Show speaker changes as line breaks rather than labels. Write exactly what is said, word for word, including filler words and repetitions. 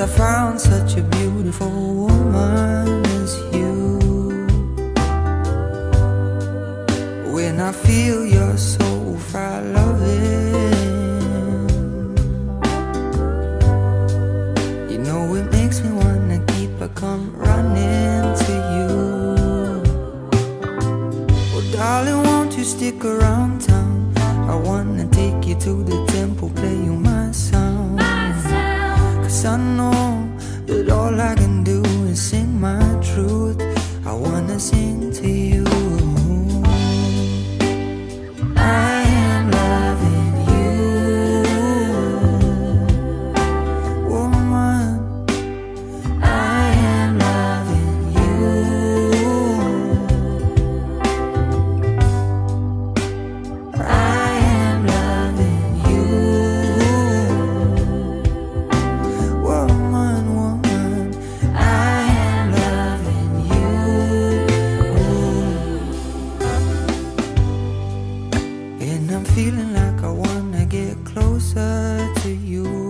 I found such a beautiful woman as you. When I feel your soul fry loving, you know it makes me wanna keep a come running to you. Oh darling, won't you stick around town? I wanna take you to the temple, play you my sound. Cause I know that all I can do is sing my truth. I wanna sing to you. I am loving you, woman. I am loving you. I am loving you, woman, woman. I am loving you. And I'm feeling like I wanna get closer to you.